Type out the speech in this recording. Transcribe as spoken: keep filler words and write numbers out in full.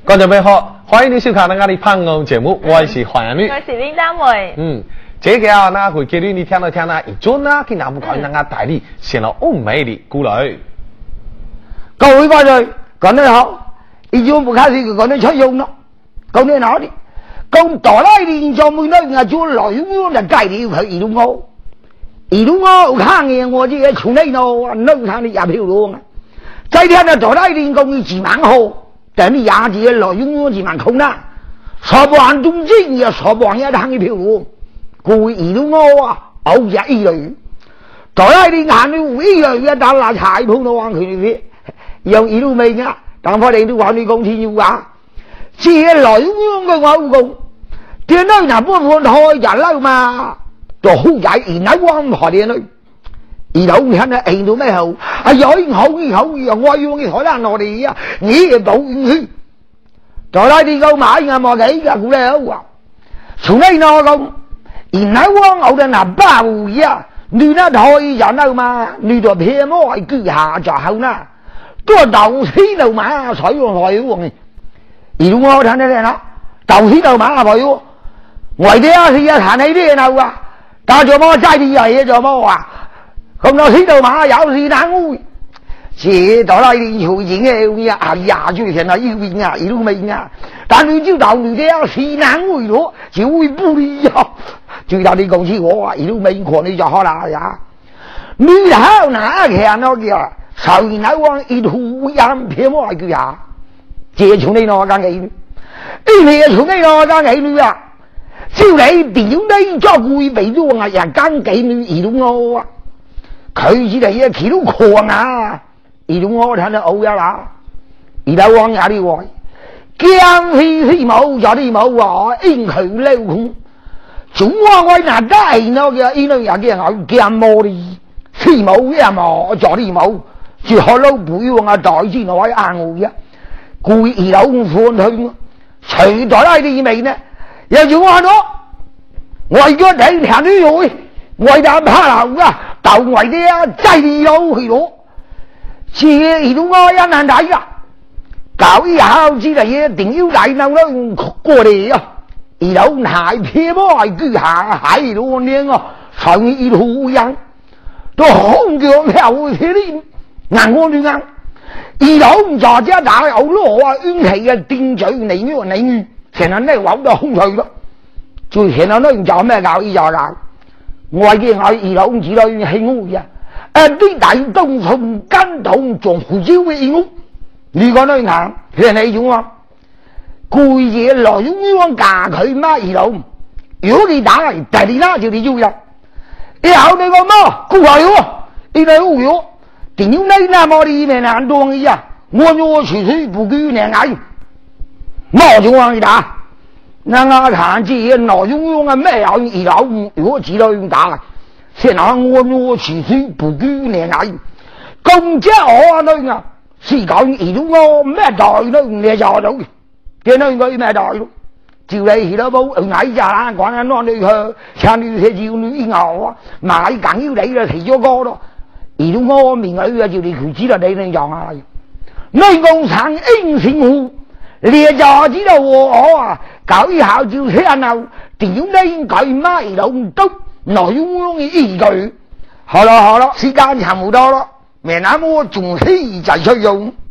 观众朋友好，欢迎你收看我哋盼望节目，我是黄阳女， 我是林大妹。 嗯，这个啊，那会给你你听到听到，一早呢，给南部搞人家代理，写了欧美的过来。 各位观众，讲得好，已经不开始讲得出用了，讲得哪里？講大拉連就每年啊做來用就計了佢一路我，一路我看見我這從呢度弄他的也漂亮啊！這天啊大拉連講佢自萬好，但係也自來用自萬空啦，十萬中間也十萬一趟嘅漂亮，故一路我啊偶日一類，大拉連行到一類一打那柴碰到話佢哋用一路未啊，但我哋都話你講天要啊，這來用嘅我講。電腦嗱本本開人啦嘛，就好解而家灣台電腦，而老聽啊ain't到咩好，啊有好好又我用嘅海南落嚟啊，你嘅保險，再拉啲購買啊冇幾個股咧好啊，從呢攞咁，而家灣我哋嗱包呀，你那台人啦嘛，你就偏摸係居下就好啦，都豆絲度買水用台喎，而我睇得啦，豆絲度買係喎。ngoài đĩa thì thả này đi nào à ta cho mò trai đi vậy cho mò à không nó thích đâu mà giáo gì đáng ui chỉ đó là đi chủ gì nghe nhà à nhà chứ hiện là yêu mình nhà yêu mình nhà ta nuôi chiếu đầu nuôi đĩa thì đáng ui đó chỉ ui bu đi cho chứ ta đi công chí của yêu mình còn đi cho họ là ya nuôi hao nã kìa nó kìa sao gì nói quan ít thu yam phía mò kìa ya chỉ chúng đây nó đang nghĩ ít thì chúng đây nó đang nghĩ nữa à照你點呢作會俾咗我人間幾女兒都我啊，佢只係一企都狂啊，兒都我睇到好呀啦，而家往下啲話，驚飛飛冇咗啲冇話，因佢溜空，總話我嗱大no嘅，因為人嘅我驚冇啲，飛冇嘅冇咗啲冇，住學佬背喎我袋之內硬我呀，故意而扭款佢，隨袋拉啲味呢。又做我咗，為咗你行啲路，為咗怕流啊，就為啲啊擠咗去攞，自己都我一難睇啦，搞一下之嚟嘢，定要嚟鬧啦過嚟啊，而有太偏波係居下喺度呢個上一路人，都紅腳票嗰啲硬我亂硬，而有在家打有攞啊，冤氣嘅定嘴你呢個你。成日咧玩到空脆咯，最成日都唔做咩搞依就啦。我見我二樓子女興屋呀，誒啲大東從跟同做胡椒嘅屋，你講得啱，係你種啊？攰嘢來用用嫁佢媽二樓，如果你打嚟，第你拉就你要呀。以後你個媽顧下咗，你嚟屋咗，點樣呢？那麼你咩難當嘅呀？我我隨隨不拘兩眼。冇情況打，那我看這內容用啊咩有一老如果知道用打，先拿我我持續不拘兩眼，咁即我呢啊，是講一種我咩代呢你就到，見到佢咩代咯，照你去到冇矮家啦，講緊攞你去，請你去照你牛啊，買緊要你啦，提咗歌咯，一種我面佢啊，照你佢知道你呢樣啊，內功長應性戶。你就知道我啊，搞一下就聽到點呢佢媽老都內容嘅依據。好啦好啦，時間差唔多啦，明晚我仲可以再出用。